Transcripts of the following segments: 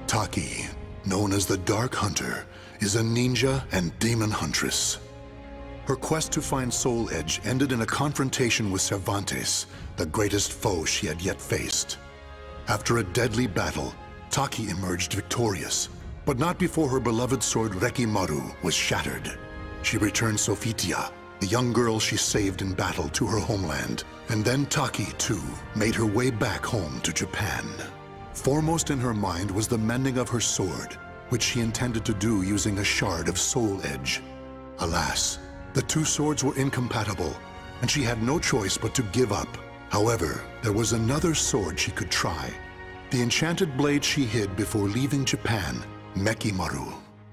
Taki, known as the Dark Hunter, is a ninja and demon huntress. Her quest to find Soul Edge ended in a confrontation with Cervantes, the greatest foe she had yet faced. After a deadly battle, Taki emerged victorious, but not before her beloved sword Rekimaru was shattered. She returned Sofitia, the young girl she saved in battle, to her homeland, and then Taki, too, made her way back home to Japan. Foremost in her mind was the mending of her sword, which she intended to do using a shard of Soul Edge. Alas, the two swords were incompatible, and she had no choice but to give up. However, there was another sword she could try. The enchanted blade she hid before leaving Japan, Mekimaru.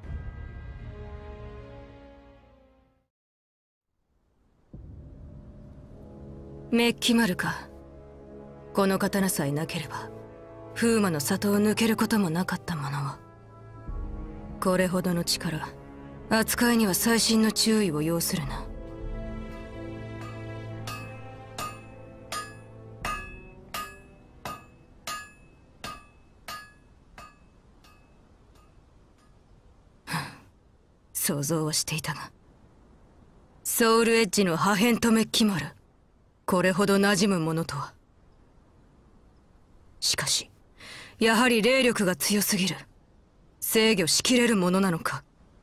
Mekimaruか。この刀さえなければ、風魔の里を抜けることもなかったものを。これほどの力、扱いには細心の注意を要するな。想像はしていたが、ソウルエッジの破片とメッキマル、これほど馴染むものとは。しかしやはり霊力が強すぎる。制御しきれるものなのか。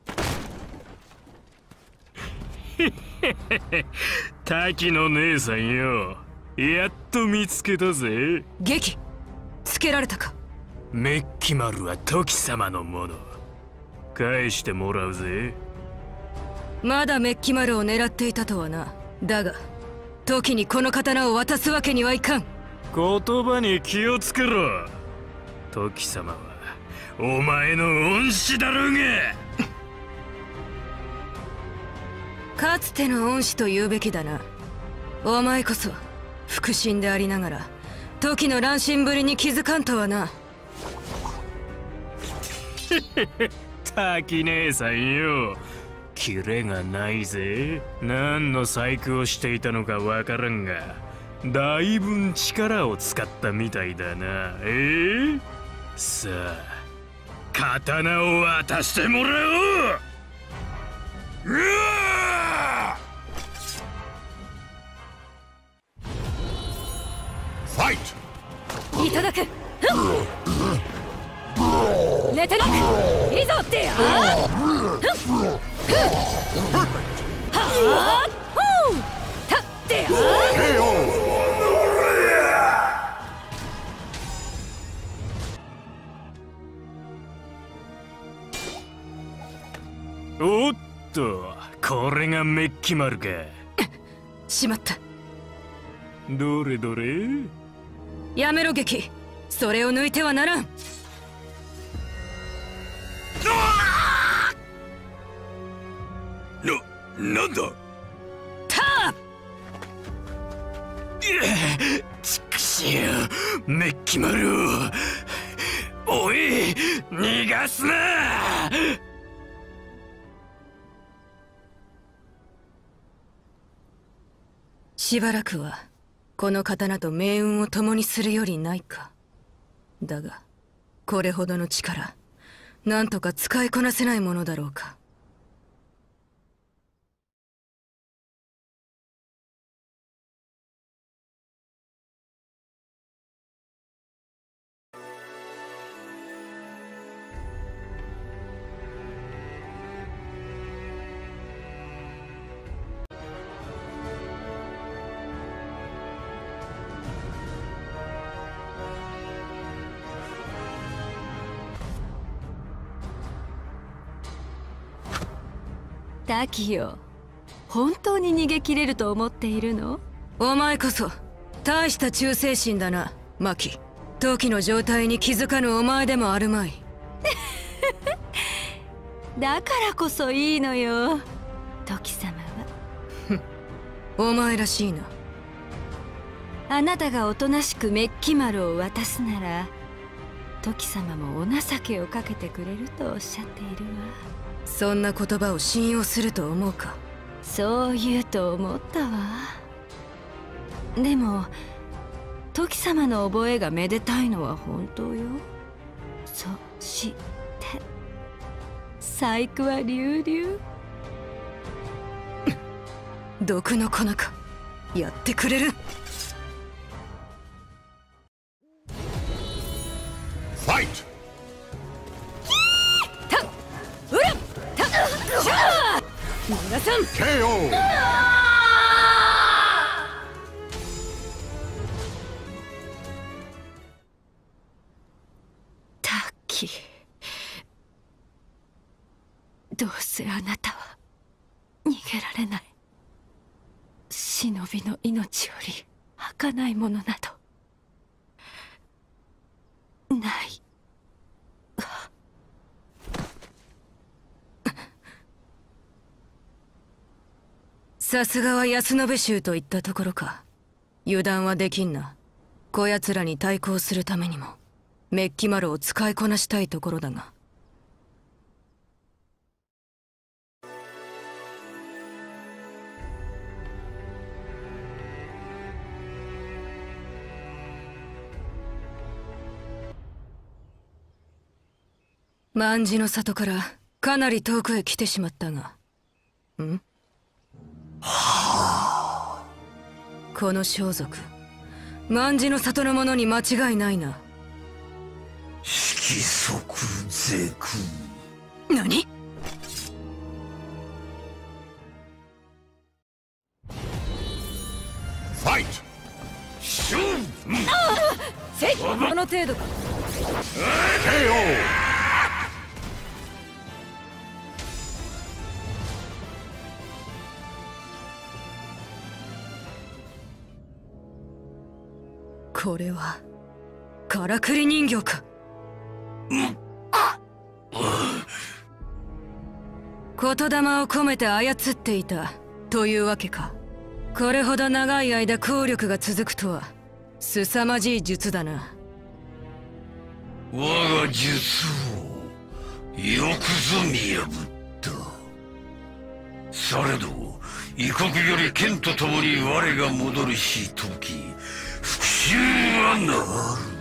滝の姉さんよ、やっと見つけたぜ。 撃つけられたか。 メッキマルはトキ様のもの。返してもらうぜ。 まだメッキマルを狙っていたとはな。だがトキにこの刀を渡すわけにはいかん。 言葉に気をつけろ。トキ様はお前の恩師だろうが。 かつての恩師と言うべきだな。お前こそ腹心でありながらトキの乱心ぶりに気づかんとはな。 滝姉さんよ、キレがないぜ。何の細工をしていたのかわからんが、だいぶん力を使ったみたいだな。さあ、刀を渡してもらおう。うわ！ ファイト！ いただく。寝てなくいざってや。はあ、立ってや。 おっと、これがメッキマルか。 しまった。 どれどれ。 やめろ撃。それを抜いてはならん。 なんだ。 たちくしよう、メッキマルを。おい、逃がすな。 しばらくはこの刀と命運を共にするよりないか。だがこれほどの力、なんとか使いこなせないものだろうか。 タキよ、本当に逃げ切れると思っているの？ お前こそ大した忠誠心だな、マキ。トキの状態に気づかぬお前でもあるまい。 だからこそいいのよ、トキ様は。 お前らしいな。 あなたがおとなしくメッキ丸を渡すなら、トキ様もお情けをかけてくれるとおっしゃっているわ。 そんな言葉を信用すると思うか。 そう言うと思ったわ。でもトキ様の覚えがめでたいのは本当よ。 ぞして細工は隆々。 毒の粉か、やってくれる。 ファイト。 うらたしゃあ皆さん KO。 タッキー、どうせあなたは逃げられない。忍びの命より儚いものなどないわ。 さすがは安延衆といったところか。油断はできんな。こやつらに対抗するためにもメッキ丸を使いこなしたいところだが。万事の里からかなり遠くへ来てしまったが、この装束、万事の里のものに間違いないな。 色即是空。 何？ ファイト。 シュン。 せい、この程度か。 KO。 これはからくり人形か。言霊を込めて操っていたというわけか。これほど長い間効力が続くとは凄まじい術だな。 我が術をよくぞ見破った。されど異国より剣と共に我が戻るし時、復讐はなる。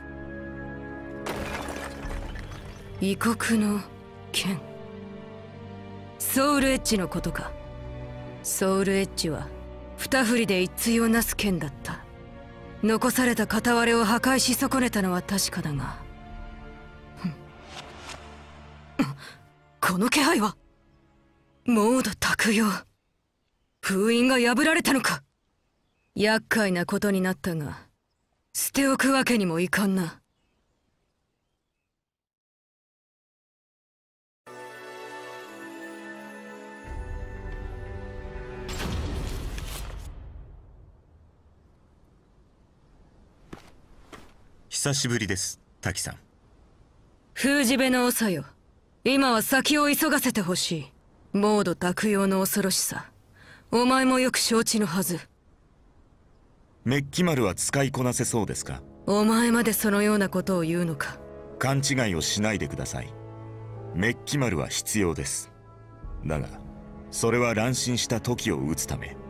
異国の剣、ソウルエッジのことか。ソウルエッジは二振りで一対をなす剣だった。残された片割れを破壊し損ねたのは確かだが、この気配はモード卓用。封印が破られたのか。厄介なことになったが捨ておくわけにもいかんな。 久しぶりです、滝さん。 封じ部の長よ、今は先を急がせてほしい。モード卓用の恐ろしさ、お前もよく承知のはず。 メッキ丸は使いこなせそうですか？ お前までそのようなことを言うのか。 勘違いをしないでください。メッキ丸は必要です。だがそれは乱心した時を撃つため。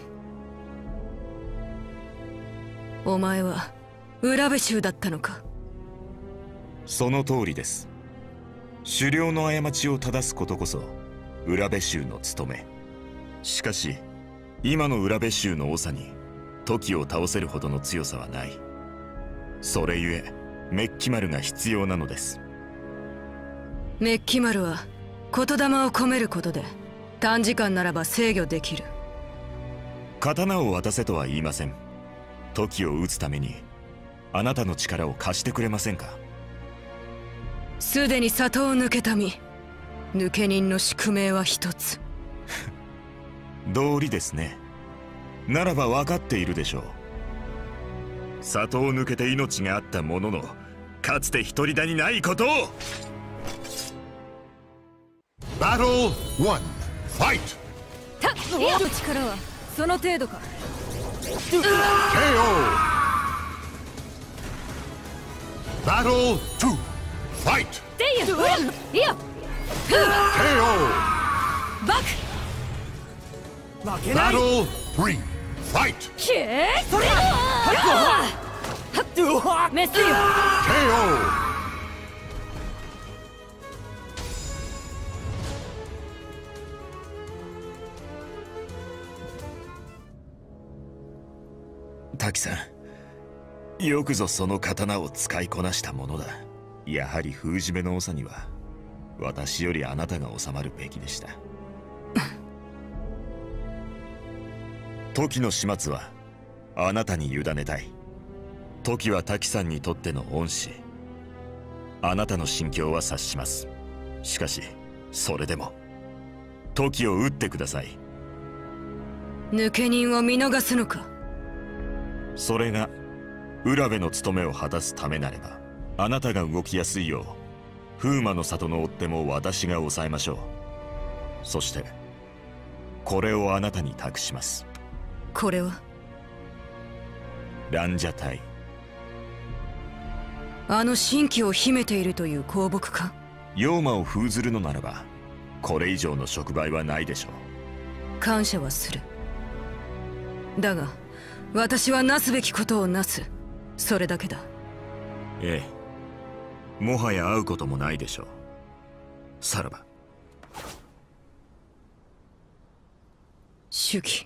お前は浦部衆だったのか。 その通りです。狩猟の過ちを正すことこそ浦部衆の務め。しかし今の浦部衆の長に時を倒せるほどの強さはない。それゆえメッキ丸が必要なのです。 メッキ丸は言霊を込めることで短時間ならば制御できる。 刀を渡せとは言いません。時を打つためにあなたの力を貸してくれませんか？ すでに里を抜けた身、抜け人の宿命は一つ。 道理ですね。ならば分かっているでしょう。里を抜けて命があったものの、かつて一人だにないことを。 バトル1、ファイト。 力はその程度か。 KO。バトル2、ファイト。 いや KO。 バク負けない。 バトル3、ファイト。 それメスよ。 KO。 さん、よくぞその刀を使いこなしたものだ。やはり封じ目の長には私よりあなたが収まるべきでした。時の始末はあなたに委ねたい。時は滝さんにとっての恩師。あなたの心境は察します。しかしそれでも時を撃ってください。 抜け人を見逃すのか。 それが浦部の務めを果たすためなれば、あなたが動きやすいよう風魔の里の追っ手も私が抑えましょう。そしてこれをあなたに託します。 これはランジャタイ。 あの神器を秘めているという香木か。 妖魔を封ずるのならばこれ以上の触媒はないでしょう。 感謝はする。だが私はなすべきことをなす。それだけだ。 ええ、もはや会うこともないでしょう。さらば。 主義。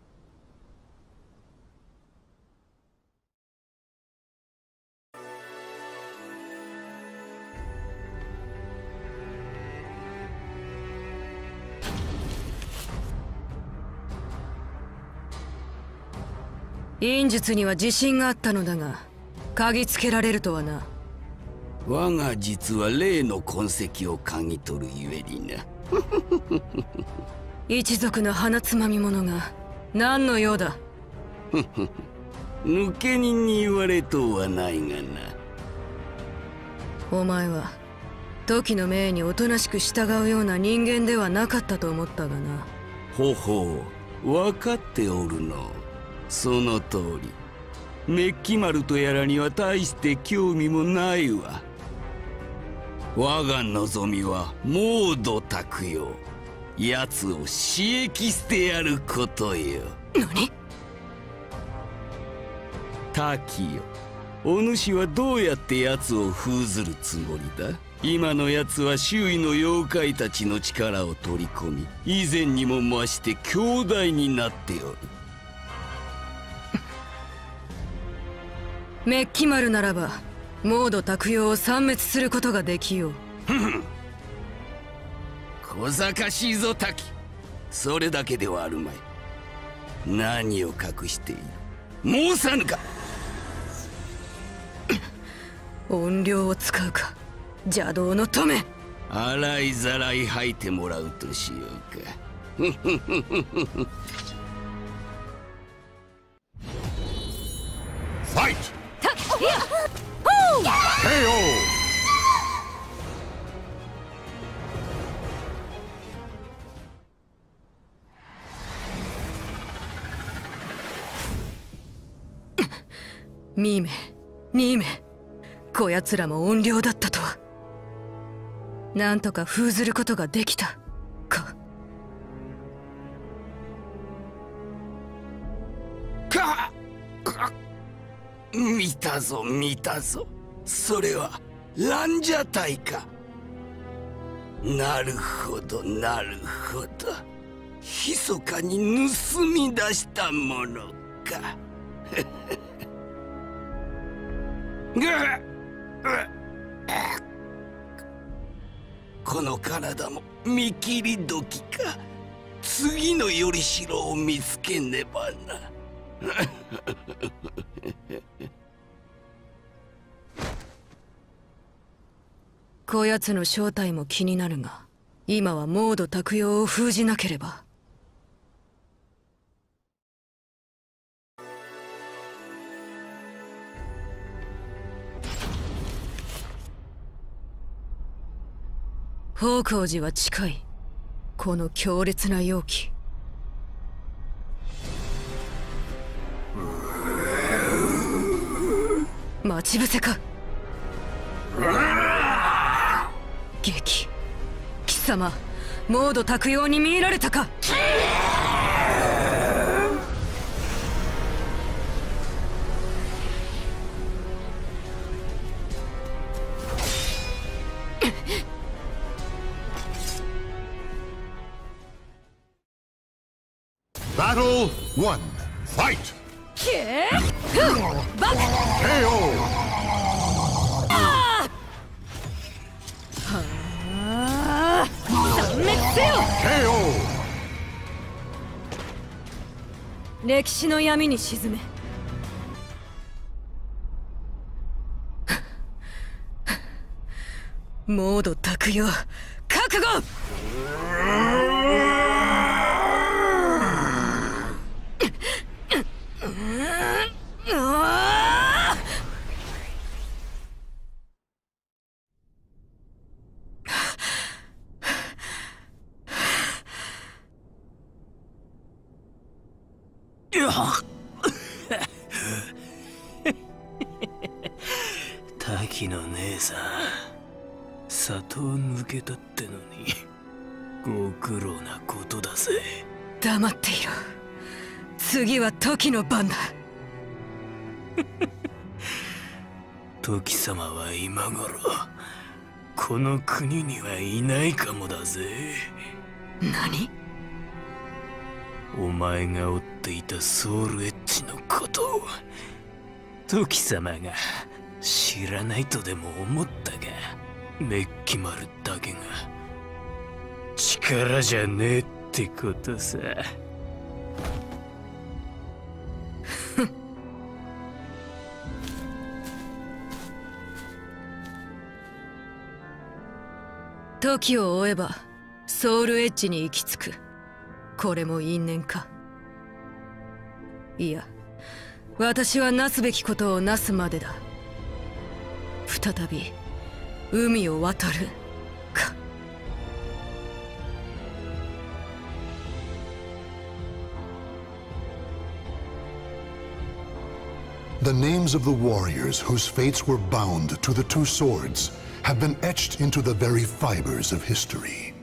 忍術には自信があったのだが、嗅ぎつけられるとはな。 我が実は例の痕跡を嗅ぎ取るゆえにな。 一族の鼻つまみ者が何の用だ。 抜け人に言われとうはないがな。 お前は時の命におとなしく従うような人間ではなかったと思ったがな。 ほほう、分かっておるの。その通り。メッキ丸とやらには大して興味もないわ。我が望みはモード卓用。奴を刺激してやることよ。 何？ 滝よ、お主はどうやって奴を封ずるつもりだ？今の奴は周囲の妖怪たちの力を取り込み、以前にも増して強大になっておる。 メッキ丸ならばモード卓用を殲滅することができよう。 小賢しいぞ滝。それだけではあるまい。何を隠している？申さぬか。 怨霊を使うか、邪道の止め。 洗いざらい吐いてもらうとしようか。 ファイト！ ミーメ、ニーメ、こやつらも怨霊だったとは。なんとか封ずることができたか。 見たぞ見たぞ。それはランジャタイか。なるほどなるほど。密かに盗み出したものか。この体も見切り時か。次のよりしろを見つけねばな。 こやつの正体も気になるが、今はモード卓用を封じなければ。宝光寺は近い。この強烈な妖気。待ち伏せか。激貴様、モード卓用に見入られたか。 Battle 1. Fight! バック KO! 断滅せよ KO! 歴史の闇に沈め。モード卓用覚悟。 滝の姉さん、里を抜けたってのにご苦労なことだぜ。 黙っていろ。次は時の番だ。 時様は今頃この国にはいないかもだぜ。 何？ お前が追っていたソウルエッジのことを時様が知らないとでも思ったが、メッキ丸だけが力じゃねえってことさ。 時を追えばソウルエッジに行き着く。これも因縁か。いや、私はなすべきことをなすまでだ。再び海を渡るか。 The names of the warriors whose fates were bound to the two swords have been etched into the very fibers of history.